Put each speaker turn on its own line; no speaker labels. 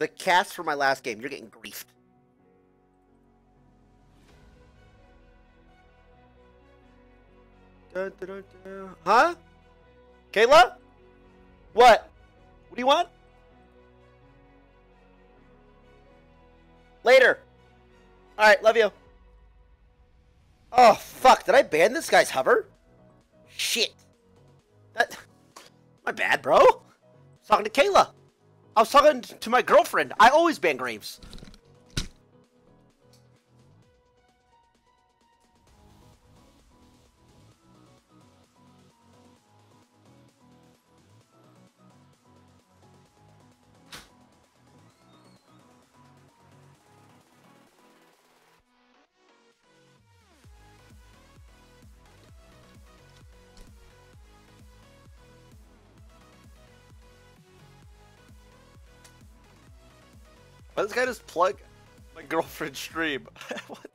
The cast for my last game. You're getting griefed. Dun, dun, dun, dun. Huh? Kayla? What? What do you want? Later. Alright, love you. Oh, fuck. Did I ban this guy's hover? Shit. That... My bad, bro. I was talking to Kayla. I was talking to my girlfriend. I always ban Graves. Why does this guy just plug my girlfriend's stream? What?